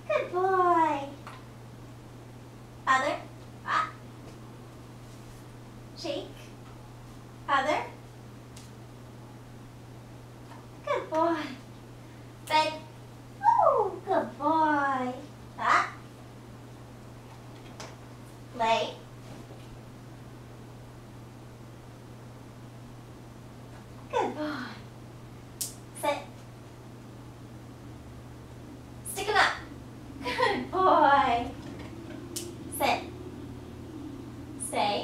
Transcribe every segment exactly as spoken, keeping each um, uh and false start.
Good boy. Other. Ah. Shake. Other. Good boy. Big. Ooh, good boy. Ah. Lay. Good boy. Sit. Stick him up. Good boy. Sit. Stay.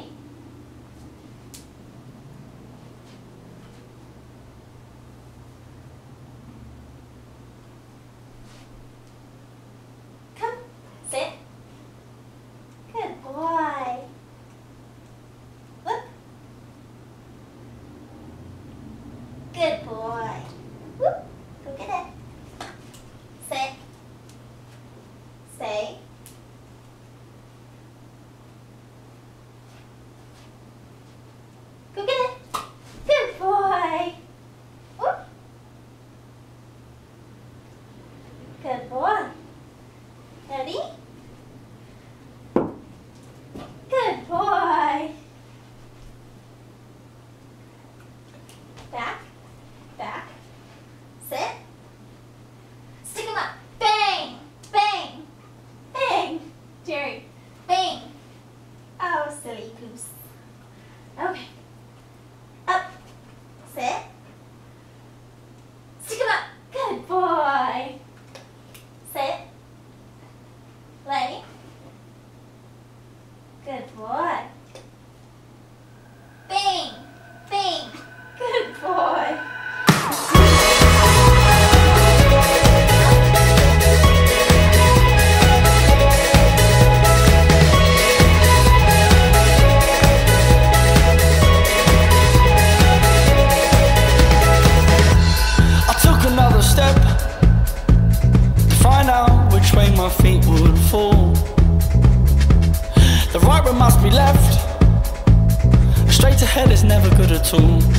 Come. Sit. Good boy. Look. Good boy. Whoop. Go get it. Sit. Stay. Go get it. Good boy. Whoop. Good boy. Ready? Good boy. Back. Back. Sit. Stick him up. Bang. Bang. Bang. Jerry. Bang. Oh, silly goose. Okay. Up. Sit. Stick him up. Good boy. Sit. Lay. Good boy. Bang. Bang. Good boy. Step to find out which way my feet would fall. The right one must be left. Straight ahead is never good at all.